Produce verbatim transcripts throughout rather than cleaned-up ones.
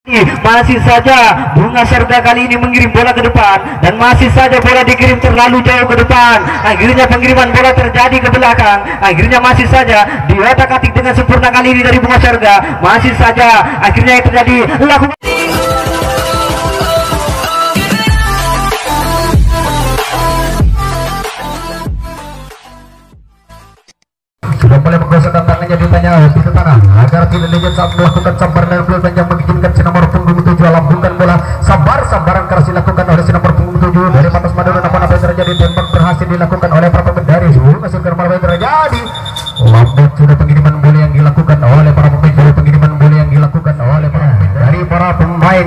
Masih saja Bunga Serga kali ini mengirim bola ke depan dan masih saja bola dikirim terlalu jauh ke depan. Akhirnya pengiriman bola terjadi ke belakang. Akhirnya masih saja diotak-atik dengan sempurna kali ini dari Bunga Serga. Masih saja akhirnya yang terjadi lakukan. Sudah mulai menggoyangkan tangannya di tanya di tanah agar tidak legend saat melakukan sambaran dan bola yang mengizinkan si nomor punggung tujuh lambungkan bola sabar sambaran keras dilakukan oleh si nomor punggung tujuh dari Patas Madura. Namun apa yang terjadi, tembak berhasil dilakukan oleh para pemain dari masuk ke apa yang terjadi, lambat sudah pengiriman bola yang dilakukan oleh para pemain dari pengiriman bola yang dilakukan oleh para pemain dari para pemain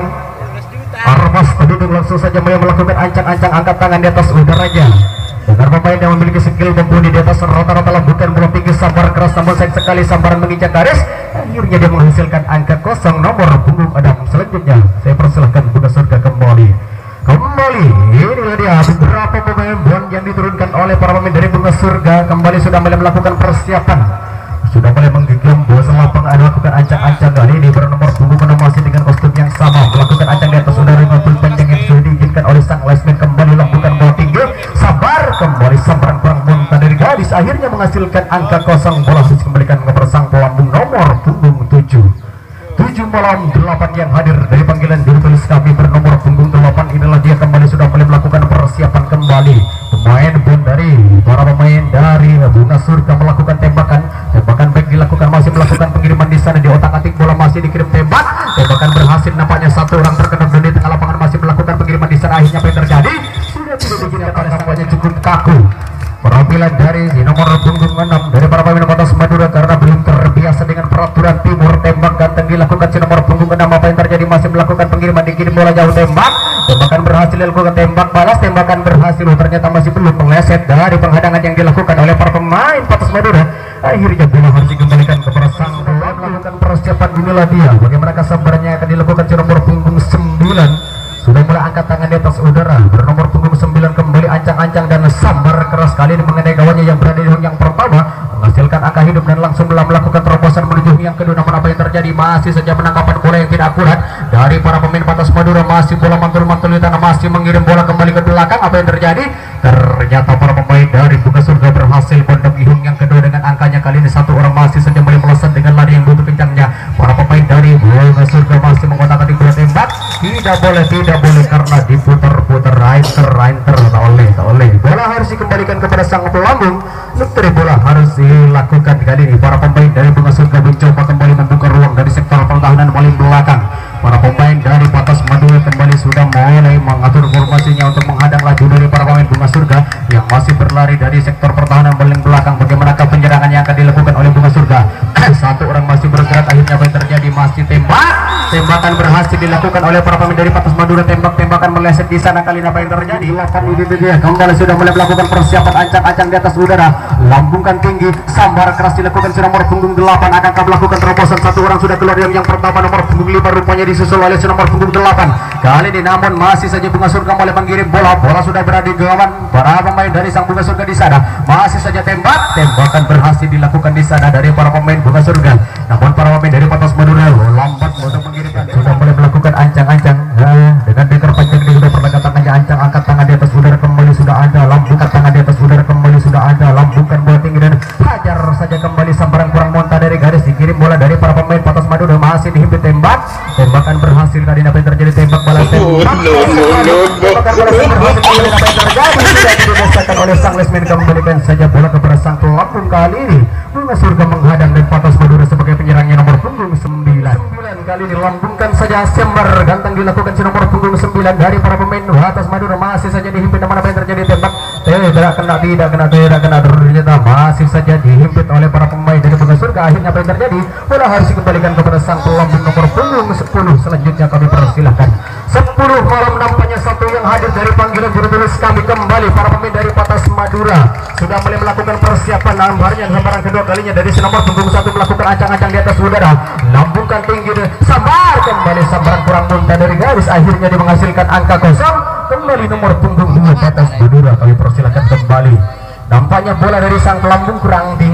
Armas Penduduk langsung saja mulai melakukan ancang-ancang angkat tangan di atas udaranya dengan pemain yang memiliki skill mumpuni di atas rata-rata lambukan bola tinggi sabar keras namun sayang sekali sambaran menginjak garis. Akhirnya dia menghasilkan angka kosong nomor punggung Adam. Selanjutnya saya persilahkan Bunga Surga kembali kembali ini dia beberapa pemain bon yang diturunkan oleh para pemain dari Bunga Surga kembali sudah mulai melakukan persiapan, sudah mulai menggenggam bola selapang, melakukan ancang-ancang kali ini bernomor punggung masih dengan kostum yang sama melakukan ancang di atas udara maupun panjang yang sudah diizinkan oleh sang linesman. Kembali lampukan bola tinggi sabar kembali sambaran kurang muntah dari gadis akhirnya menghasilkan angka kosong. Bola harus dikembalikan ke sang pelambung nomor punggung tujuh tujuh malam delapan yang hadir dari panggilan diri tulis kami bernomor punggung delapan. Inilah dia kembali sudah mulai melakukan persiapan kembali pemain pun dari para pemain dari Bunga Surga melakukan tembakan tembakan baik dilakukan, masih melakukan pengiriman di sana di otak-atik bola masih dikirim tembak tembakan berhasil. Nampaknya satu orang terkena di tengah lapangan masih melakukan pengiriman di sana. Akhirnya apa yang terjadi, sudah tidak dikirim pada nampaknya cukup kaku penampilan dari nomor punggung enam dari para pemain Patas Madura karena belum terbiasa dengan peraturan timur. Tembak ganteng dilakukan si nomor punggung enam. Apa yang terjadi, masih melakukan pengiriman dikirim bola jauh tembak tembakan berhasil dilakukan, tembak balas tembakan berhasil, ternyata masih belum meleset dari penghadangan yang dilakukan oleh para pemain Patas Madura. Akhirnya bola harus dikembalikan kepada sang pemain melakukan persiapan. Inilah dia bagaimana kesabarannya akan dilakukan si nomor punggung sembilan sudah mulai angkat tangan di atas udara bernomor punggung sembilan kembali ancang-ancang dan sambar keras kali ini mengenai kawannya yang berada di yang pertama menghasilkan angka hidup dan langsung melakukan terobosan menuju yang kedua. Namun apa yang terjadi, masih saja penangkapan bola yang tidak akurat dari para pemain Patas Madura. Masih bola mantul-mantul di tanah, masih mengirim bola kembali ke belakang. Apa yang terjadi, ternyata para pemain dari Bunga Surga berhasil kondom ihung yang kedua dengan angkanya kali ini satu orang masih saja mulai melesat dengan lari yang begitu kencangnya. Para pemain dari Bunga Surga masih mengotak-atik bola tembak, tidak boleh tidak boleh karena diputar-putar rainter rainter tak oleh tak oleh bola harus dikembalikan kepada sang pelambung. Luteri bola harus dilakukan kali ini. Para pemain dari Bunga Surga mencoba kembali membuka ruang dari sektor pertahanan paling belakang. Para pemain dari Patas Madura kembali sudah mulai mengatur formasinya untuk menghadang laju dari para pemain Bunga Surga yang masih berlari dari sektor pertahanan paling belakang. Bagaimanakah penyerangan yang akan dilakukan oleh Bunga Surga? Satu orang masih bergerak, akhirnya apa yang terjadi, masih tembak tembakan berhasil dilakukan oleh para pemain dari Patas Madura. Tembak-tembakan meleset di sana kali ini. Apa yang terjadi, silakan ini dia kembali sudah mulai melakukan persiapan ancang-ancang di atas udara lambungkan tinggi sambar keras dilakukan si nomor punggung delapan. Akankah melakukan terobosan, satu orang sudah keluar yang pertama nomor punggung lima rupanya disusul oleh si nomor punggung delapan kali ini. Namun masih saja Bunga Surga mulai mengirim bola bola sudah berada di gawang para pemain dari sang Bunga Surga di sana. Masih saja tembak tembakan berhasil dilakukan di sana dari para pemain Bunga Surga. Namun para pemain dari Patas Madura lambat untuk mengirimkan, sudah mulai melakukan ancang-ancang nah, dengan dekar panjang ini sudah perlahan tangannya ancang angkat tangan di atas udara kembali sudah ada lambungkan tangan di atas udara kembali sudah ada lambungkan bola tinggi dan hajar saja kembali sambaran kurang monta dari garis dikirim bola dari para pemain Patas Madura masih dihimpit tembak tembakan berhasil kali ini. Apa yang terjadi, tembak balas tembak tembakan balas berhasil kali ini. Apa yang terjadi, sudah dirasakan oleh sang lesmen. Kembalikan saja bola kepada sang pelambung kali ini. Bunga Surga menghadang dan Patas Madura sebagai penyerangnya nomor punggung sembilan kali ini lambungkan saja sembar ganteng dilakukan si nomor punggung sembilan dari para pemain Patas Madura. Masih saja dihimpit. Namun apa yang terjadi, tembak tidak kena tidak kena tidak kena ternyata masih saja dihimpit oleh para pemain dari Bunga Surga. Akhirnya apa yang terjadi, bola harus dikembalikan kepada sang pelambung nomor punggung sepuluh. Selanjutnya kami persilahkan sepuluh malam nampaknya satu yang hadir dari panggilan bertulis kami kembali. Para pemain dari Patas Madura sudah mulai melakukan persiapan nampaknya sambaran kedua kalinya dari si nomor punggung satu melakukan ancang-ancang di atas udara lambungkan tinggi sabar kembali sambaran kurang muntah dari garis. Akhirnya dia menghasilkan angka kosong kembali nomor punggung dua Patas Madura. Kami persilakan kembali. Nampaknya bola dari sang pelambung kurang tinggi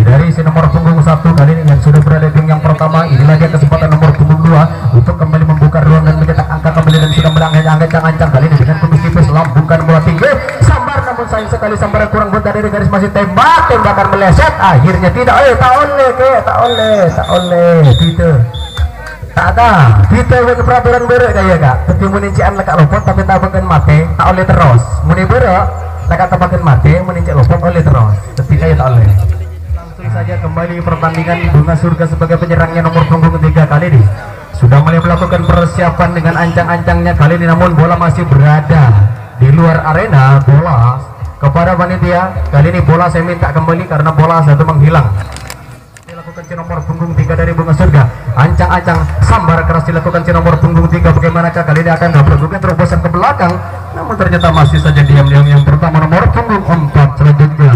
dari si nomor punggung satu kali ini yang sudah berada di yang pertama. Inilah dia kesempatan nomor punggung dua untuk kembali membuka ruang dan mencetak angka kembali dan sudah melangkah-ancang-ancang kali ini dengan kumis tipis lambungkan bola tinggi sambar, namun sayang sekali sambaran kurang bentar dari garis masih tembak tembakan meleset akhirnya tidak eh tak oleh ke tak oleh tak oleh tidak tak ada kita ke peraturan berek kayak kak tapi menincian lekak lopot tapi tak bagian mati tak oleh terus muni berek lekak tak bagian mati menincik lopot oleh terus tapi kayak tak oleh. Langsung saja kembali pertandingan Bunga Surga sebagai penyerangnya nomor punggung ketiga kali ini sudah mulai melakukan persiapan dengan ancang-ancangnya kali ini, namun bola masih berada di luar arena. Bola kepada panitia kali ini bola saya minta kembali karena bola satu menghilang. Dilakukan si nomor punggung tiga dari Bunga Surga, ancang-ancang sambar keras dilakukan si nomor punggung tiga. Bagaimanakah kali ini akan melakukan terobosan ke belakang, namun ternyata masih saja diam-diam yang pertama nomor punggung empat selanjutnya.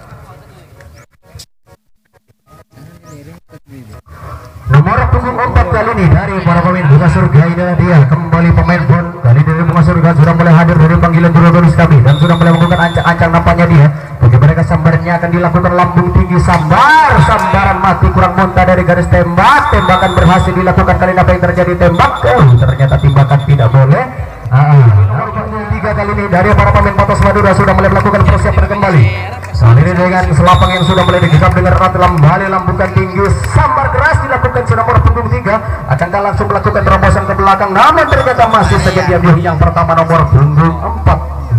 Nomor punggung empat kali ini dari para pemain Bunga Surga, inilah dia kembali pemain pun kali dari Bunga Surga sudah mulai hadir dari panggilan jurus kami dan sudah mulai melakukan ancang-ancang nampaknya dia. Bagaimana sambarnya akan dilakukan lambung tinggi sambar, sambaran mati kurang muntah dari garis tembak, tembakan berhasil dilakukan kali ini. Apa yang terjadi tembak? Oh, ternyata tembakan tidak boleh. Ah, nomor punggung tiga kali ini dari para pemain Patos Madura sudah mulai melakukan persiapan kembali. Saat ini dengan selapang yang sudah mulai digigap dengan erat kembali lambungkan tinggi sambar keras dilakukan si nomor punggung tiga akankah langsung melakukan terobosan ke belakang, namun ternyata masih saja diambil yang pertama nomor punggung empat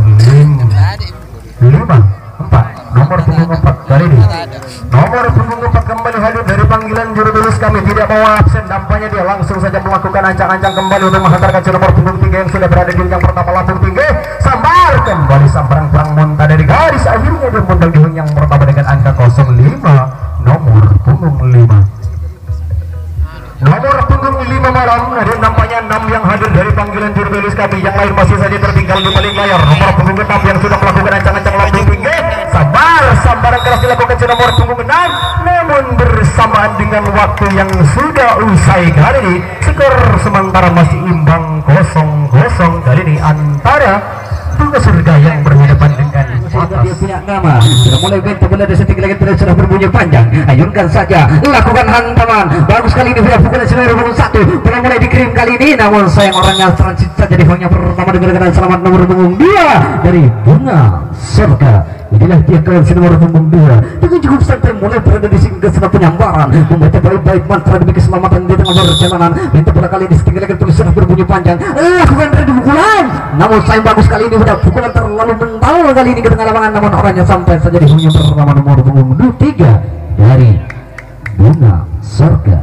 lima empat nomor punggung empat kali ini nomor punggung empat kembali hadir dari panggilan juru tulis kami tidak mau absen, nampaknya dia langsung saja melakukan ancang-ancang kembali untuk menghantarkan si nomor punggung tiga yang sudah berada di yang pertama lambung tinggi sambar kembali sambaran kurang muntah dari garis akhirnya dia muntah di yang pertama dengan angka nol lima nomor punggung lima. Nomor punggung lima malam ada nampaknya enam yang hadir dari panggilan juru tulis kami, yang lain masih saja tertinggal di balik layar. Nomor punggung enam yang sudah melakukan ancang-ancang lambung tinggi sabar, sambaran keras dilakukan si nomor punggung enam, namun bersamaan dengan waktu yang sudah usai kali ini skor sementara masih imbang kosong kosong kali ini antara Bunga Surga yang berhadapan dengan Patos. Dia punya nama sudah mulai bentuk bola dari setinggi lagi terus sudah berbunyi panjang, ayunkan saja lakukan hantaman bagus kali ini sudah pukulan sendiri nomor satu bola mulai dikirim kali ini, namun sayang orangnya transit saja di yang pertama dengan selamat nomor punggung dua dari Bunga Surga. Inilah dia kawan si nomor punggung dua dengan cukup santai mulai berada di sini ke sana penyambaran membaca baik-baik mantra demi keselamatan di tengah perjalanan. Bentuk bola kali ini setinggi lagi terus sudah berbunyi panjang, lakukan ready pukulan, namun sayang bagus kali ini sudah pukulan terlalu mental kali ini ke tengah lapangan, namun orangnya sampai saja di yang pertama nomor punggung tiga dari Bunga Surga.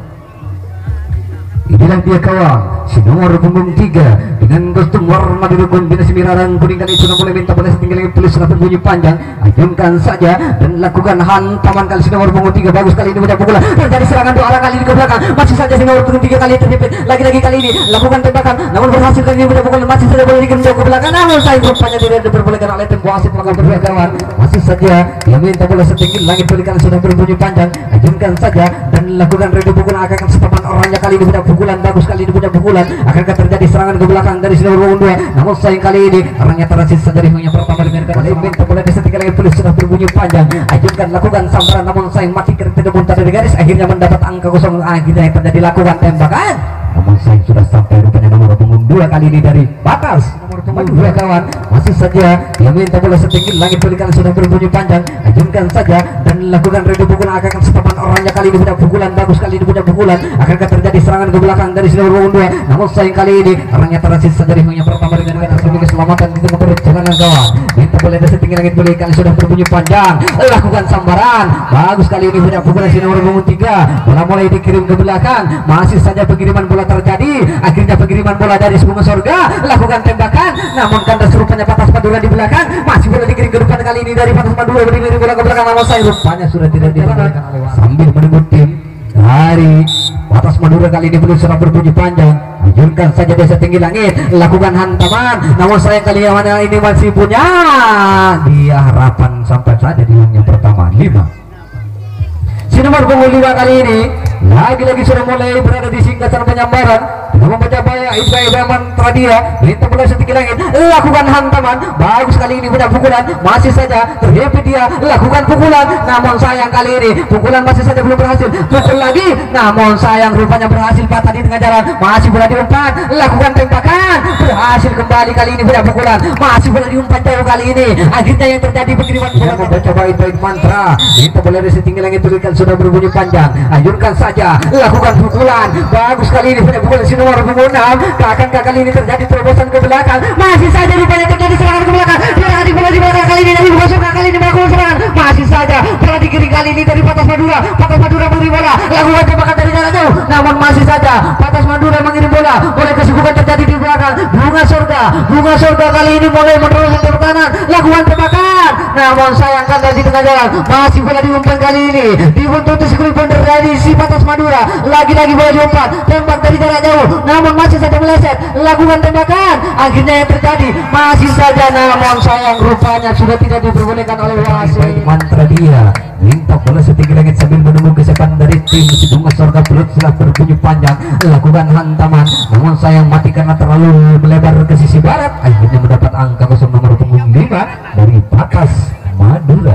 Inilah dia kawan si nomor punggung tiga dengan kostum warna biru kombinasi merah dan kuning kali sudah mulai minta bola setinggi tulis sudah berbunyi panjang, ayunkan saja dan lakukan hantaman kali si nomor punggung tiga bagus kali ini punya pukulan terjadi serangan dua arah kali ini ke belakang, masih saja si nomor punggung tiga kali terjepit lagi-lagi kali ini lakukan tembakan, namun berhasil kali ini punya pukulan masih saja boleh dikirim jauh ke belakang, namun saya rupanya tidak diperbolehkan oleh tempo wasit melakukan berdua kawan. Masih saja dia minta bola setinggi langit berikan sudah berbunyi panjang, ayunkan saja dan lakukan ready pukulan akan kesempatan orangnya kali ini punya pukulan bagus kali ini punya pukulan, akankah terjadi serangan ke belakang dari si nomor dua, namun sayang kali ini orangnya transit saja di yang pertama dengan kali minta bola di setinggi langit tulis sudah berbunyi panjang, ayunkan lakukan sambaran, namun sayang mati kereta tidak muntah dari garis akhirnya mendapat angka kosong, akhirnya yang terjadi lakukan tembakan, namun sayang sudah sampai rupanya nomor punggung dua kali ini dari Patos nomor punggung dua kawan. Masih saja dia minta bola setinggi langit berikan sudah berbunyi panjang, ayunkan saja dan lakukan ready pukulan akan kesempatan orangnya kali ini punya pukulan bagus kali ini punya pukulan, akankah terjadi serangan ke belakang dari si nomor punggung dua, namun sayang kali ini orangnya transit saja di yang pertama dengan kata demi keselamatan di tengah perjalanan kawan. Minta bola dari setinggi langit berikan sudah berbunyi panjang, lakukan sambaran bagus kali ini punya pukulan si nomor punggung tiga, bola mulai dikirim ke belakang, masih saja pengiriman bola terjadi, akhirnya pengiriman bola dari Bunga Surga lakukan tembakan, namun kandas rupanya Patos Madura di belakang, masih bola dikirim ke depan kali ini dari Patos Madura beriring bola ke belakang, namun saya rupanya sudah tidak diperbolehkan oleh wasit. Sambil menunggu tim dari Patos Madura kali ini belum sudah berbunyi panjang, ayunkan saja dia setinggi langit lakukan hantaman, namun saya kali ini masih punya dia harapan sampai saja di yang pertama lima. Si nomor punggung lima kali ini lagi-lagi sudah mulai berada di singkatan penyambaran, membaca bahaya Ibrahim Tradia minta bola setinggi langit, lakukan hantaman bagus kali ini punya pukulan masih saja terhimpit dia lakukan pukulan, namun sayang kali ini pukulan masih saja belum berhasil, pukul lagi namun sayang rupanya berhasil patah di tengah jalan, masih bola diumpan lakukan tembakan berhasil kembali kali ini punya pukulan masih bola diumpan jauh kali ini, akhirnya yang terjadi pengiriman bola membaca baik-baik mantra minta bola dari setinggi langit berikan sudah berbunyi panjang, ayunkan saja lakukan pukulan bagus kali ini punya pukulan si nomor punggung enam, akankah kali ini terjadi terobosan ke belakang, masih saja rupanya terjadi serangan ke belakang, berarti bola di belakang kali ini dari Bukasura kali ini melakukan serangan, masih saja bola di kiri kali ini dari Patas Madura, Patas Madura mengirim bola lakukan tembakan dari jarak jauh, namun masih saja Patas Madura mengirim bola, boleh kesubukan terjadi di belakang, Bunga Surga, Bunga Surga kali ini mulai meneruskan ke pertahanan, lakukan tembakan, namun sayang kandas di tengah jalan, masih bola diumpan kali ini, dibuntuti Skripon dari si Patas Madura, lagi-lagi bola diumpan, tembak dari jarak jauh, namun masih saja meleset, lakukan tembakan, akhirnya yang terjadi masih saja, namun sayang rupanya sudah tidak diperbolehkan oleh wasit. Mantra dia minta bola setinggi langit sambil menunggu gesekan dari tim si Bunga Surga, perut sudah berbunyi panjang, lakukan hantaman, namun sayang mati karena terlalu melebar ke sisi barat, akhirnya mendapat angka kosong nomor punggung lima dari Patas Madura.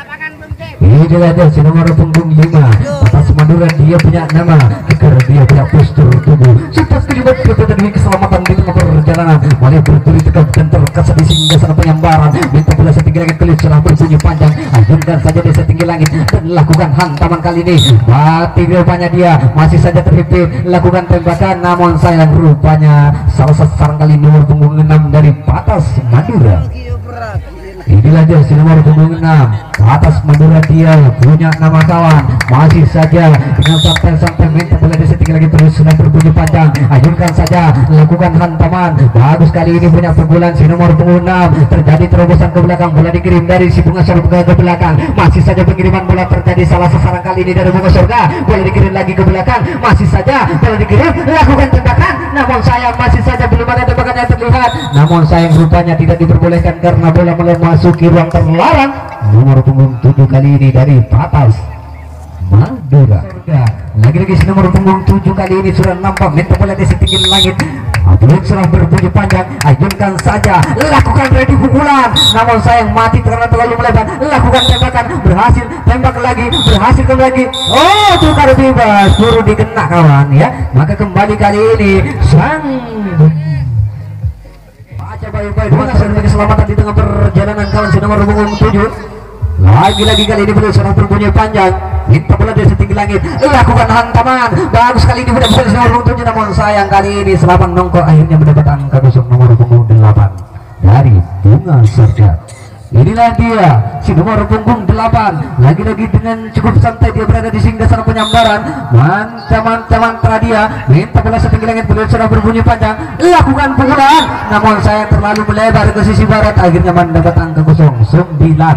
Inilah dia si nomor punggung lima Patas Madura, dia punya nama agar dia punya postur tubuh cepat kelibat kekuatan demi keselamatan di tengah perjalanan, mulai berdiri tegak dan terkasa di singgasana penyambaran, minta bola setinggi langit kali sudah berbunyi panjang, ayunkan saja di setinggi langit dan lakukan hantaman kali ini, mati rupanya dia masih saja terhimpit, lakukan tembakan, namun sayang rupanya salah sasaran kali nomor punggung enam dari Patas Madura. Inilah dia si nomor punggung enam Patas Madura, dia punya nama kawan, masih saja dengan santai-santai minta bola di setinggi lagi terus sudah berbunyi panjang, ayunkan saja lakukan hantaman bagus kali ini punya pukulan si nomor punggung enam, terjadi terobosan ke belakang, bola dikirim dari si Bunga Surga ke belakang, masih saja pengiriman bola terjadi salah sasaran kali ini dari Bunga Surga, bola dikirim lagi ke belakang, masih saja bola dikirim lakukan tembakan, namun sayang masih saja belum ada tembakan yang terlihat, namun sayang rupanya tidak diperbolehkan karena bola mulai masuki ruang terlarang, nomor punggung tujuh kali ini dari Patas Madura. Lagi-lagi si nomor punggung tujuh kali ini sudah nampak minta bola di setinggi langit, belum sudah berbunyi panjang, ayunkan saja lakukan ready pukulan, namun sayang mati karena terlalu melebar, lakukan tembakan berhasil, tembak lagi berhasil lagi, oh tukar bebas buru dikena kawan ya, maka kembali kali ini sang baik-baik mengakhiri keselamatan di tengah perjalanan kawan si nomor punggung tujuh, lagi-lagi kali ini belum sudah berbunyi panjang, minta bola dari setinggi langit, lakukan hantaman bagus kali ini sudah berhasil nomor punggung tujuh, namun sayang kali ini Selapang Nongko akhirnya mendapat angka kosong nomor punggung delapan dari Bunga Surga. Inilah dia si nomor punggung delapan, lagi-lagi dengan cukup santai dia berada di singgasana penyambaran, mancaman-caman Tradia minta bola setinggi langit, belum sudah berbunyi panjang, lakukan pukulan, namun saya terlalu melebar ke sisi barat, akhirnya mendapat angka kosong sembilan.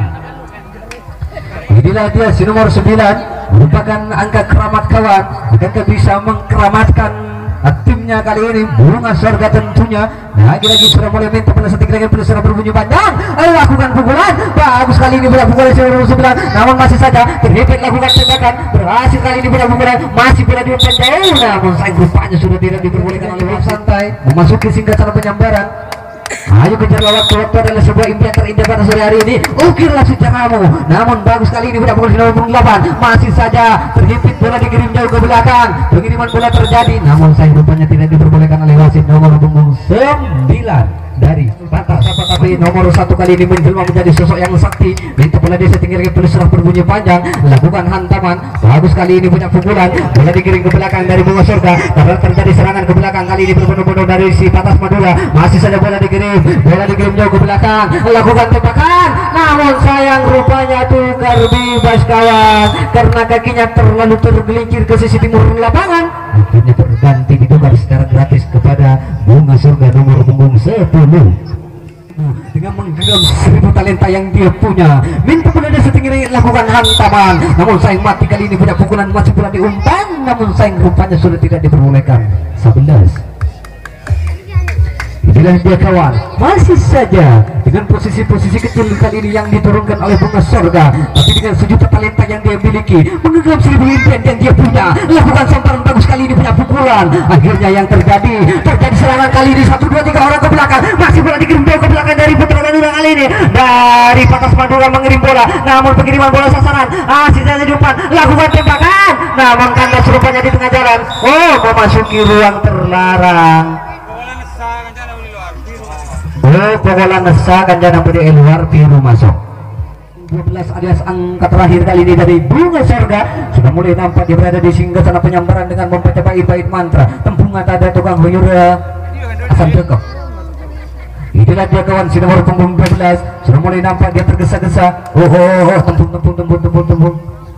Inilah dia si nomor sembilan, merupakan angka keramat kawan, agar bisa mengkeramatkan timnya kali ini Bunga Surga tentunya. Lagi-lagi sudah mulai minta bola setinggi langit, belum sudah berbunyi panjang, lakukan pukulan bagus kali ini bola pukulan si nomor sembilan, namun masih saja terhimpit, lakukan tembakan berhasil kali ini bola pukulan masih bola diumpan jauh, namun sayang rupanya sudah tidak diperbolehkan oleh santai memasuki singgasana penyambaran. Ayo kejar waktu, waktu adalah sebuah impian terindah pada sore hari ini, ukirlah sejarahmu, namun bagus kali ini bola pukul nomor delapan, masih saja terhimpit, bola dikirim jauh ke belakang, pengiriman bola terjadi, namun sayang rupanya tidak diperbolehkan oleh wasit nomor punggung sembilan dari Patas. Tapi nomor satu kali ini menjelma menjadi sosok yang sakti, minta bola di setinggi langit terus berbunyi panjang, lakukan hantaman bagus kali ini punya pukulan, bola dikirim ke belakang dari Bunga Surga, karena terjadi serangan ke belakang kali ini berbondong-bondong dari si Patas Madura, masih saja bola dikirim, bola dikirim jauh ke belakang, lakukan tembakan, namun sayang rupanya tukar bebas kawan, karena kakinya terlalu tergelincir ke sisi timur lapangan, akhirnya terganti ditukar secara gratis kepada Bunga Surga nomor punggung sepuluh. Dengan menggenggam seribu talenta yang dia punya, minta bola dari setinggi langit, lakukan hantaman, namun sayang mati kali ini punya pukulan masih bola diumpan, namun sayang rupanya sudah tidak diperbolehkan. sebelas. Ini Inilah dia kawan, masih saja dengan posisi-posisi kecil kali ini yang diturunkan oleh Bunga Sorga, tapi dengan sejuta talenta yang dia miliki, menggenggam seribu impian yang dia punya, lakukan sambaran bagus kali ini, punya pukulan. Akhirnya yang terjadi, terjadi serangan kali ini, satu dua tiga orang ke belakang, masih bola dikirim jauh ke belakang dari Putra Madura kali ini, dari Patas Madura mengirim bola, namun pengiriman bola sasaran, masih saja di depan, lakukan tembakan, namun kandas rupanya di tengah jalan, oh memasuki ruang terlarang. Oh, pukulan nesa kanjana pada luar biru masuk. dua belas alias angka terakhir kali ini dari Bunga Sorga sudah mulai nampak dia berada di singgah sana penyambaran dengan membaca bait-bait mantra. Tempungan ada tukang huyur asam joko. Itulah dia kawan si nomor punggung dua belas sudah mulai nampak dia tergesa-gesa. Oh, oh, oh, tempung, tempung, tempung, tempung, tempung.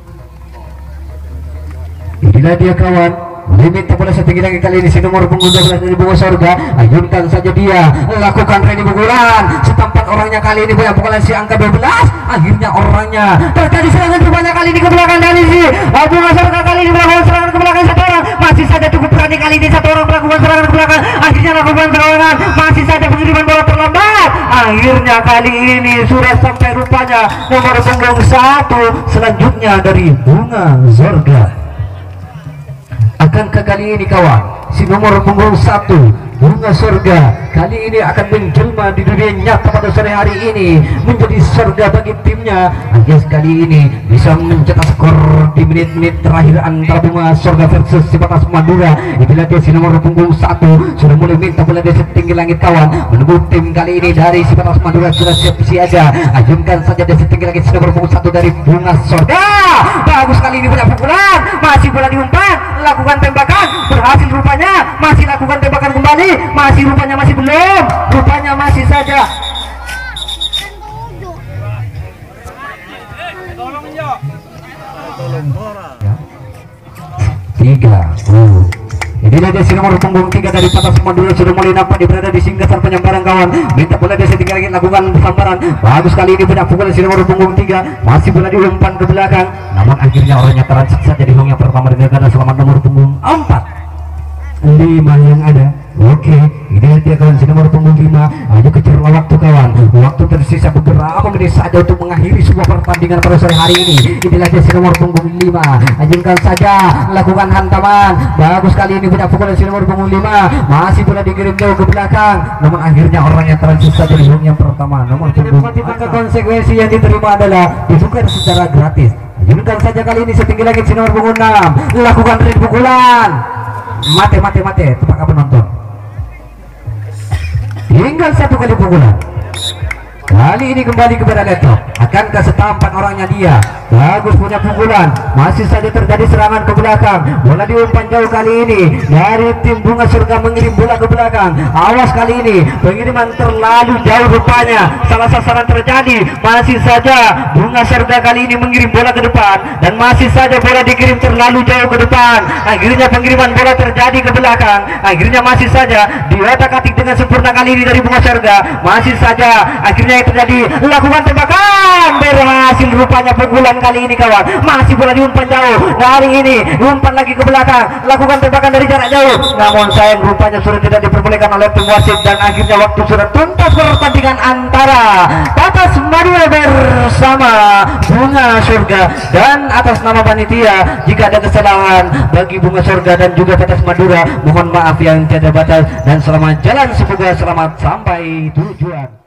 Itulah dia kawan. Mulai minta bola setinggi lagi kali ini si nomor punggung dua belas dari Bunga Sorga. Ayunkan saja dia, lakukan ready pukulan, setempat orangnya kali ini punya pukulan si angka dua belas. Akhirnya orangnya terjadi serangan banyak kali ini ke belakang dari si Bunga Sorga kali ini melakukan serangan ke belakang satu orang. Masih saja cukup berani kali ini satu orang melakukan serangan ke belakang. Akhirnya lakukan serangan, masih saja pengiriman bola terlambat. Akhirnya kali ini sudah sampai rupanya nomor punggung satu selanjutnya dari Bunga Sorga. Akankah kali ini kawan si nomor punggung satu Bunga Sorga kali ini akan menjelma di dunia nyata pada sore hari ini menjadi sorga bagi timnya? Alias kali ini bisa mencetak skor di menit-menit terakhir antara Bunga Sorga versus si Patas Madura. Itulah dia si nomor punggung satu sudah mulai minta bola dari setinggi langit kawan, menunggu tim kali ini dari si Patas Madura sudah siap siaga. Ajunkan saja dari setinggi langit si nomor punggung satu dari Bunga Sorga. Bagus kali ini punya pukulan, masih bola diumpan, lakukan tembakan, berhasil rupanya, masih lakukan tembakan kembali, masih rupanya masih belum, rupanya masih saja. Tiga. Oh. Inilah dia si nomor punggung tiga dari Patas Madura sudah mulai nampak dia berada di singgah penyambaran kawan. Minta bola dia setinggi lagi lakukan sambaran. Bagus kali ini punya pukulan si nomor punggung tiga, masih bola diumpan ke belakang. Namun akhirnya orangnya transit saja di ruang yang pertama dengan ganda selamat nomor punggung empat. Lima yang ada. Oke, ini dia kawan si nomor punggung lima. Ayo kejar waktu kawan. Waktu tersisa beberapa menit saja untuk mengakhiri sebuah pertandingan pada sore hari ini. Inilah dia si nomor punggung lima. Ajunkan saja, lakukan hantaman. Bagus kali ini punya pukulan si nomor punggung lima. Masih bola dikirim jauh ke belakang. Namun akhirnya orang yang transit saja di yang pertama. Nomor punggung. Maka konsekuensi yang diterima adalah ditukar secara gratis. Ajunkan saja kali ini setinggi lagi si nomor punggung enam. Lakukan ring pukulan. Mate mate mate. Tepat apa nonton? Tinggal satu kali pukulan. Kali ini kembali kepada laptop. Akankah setampan orangnya dia? Bagus punya pukulan. Masih saja terjadi serangan ke belakang. Bola diumpan jauh kali ini dari tim Bunga Sorga mengirim bola ke belakang. Awas kali ini pengiriman terlalu jauh rupanya. Salah sasaran terjadi. Masih saja Bunga Sorga kali ini mengirim bola ke depan dan masih saja bola dikirim terlalu jauh ke depan. Akhirnya pengiriman bola terjadi ke belakang. Akhirnya masih saja diotak-atik dengan sempurna kali ini dari Bunga Sorga. Masih saja akhirnya yang terjadi lakukan tembakan, berhasil rupanya pukulan kali ini kawan. Masih bola diumpan jauh dari ini, umpan lagi ke belakang, lakukan tembakan dari jarak jauh. Namun sayang rupanya sudah tidak diperbolehkan oleh tim wasit dan akhirnya waktu sudah tuntas pertandingan antara Patas Madura bersama Bunga Sorga. Dan atas nama panitia jika ada kesalahan bagi Bunga Sorga dan juga Patas Madura, mohon maaf yang tiada batas dan selamat jalan, semoga selamat sampai tujuan.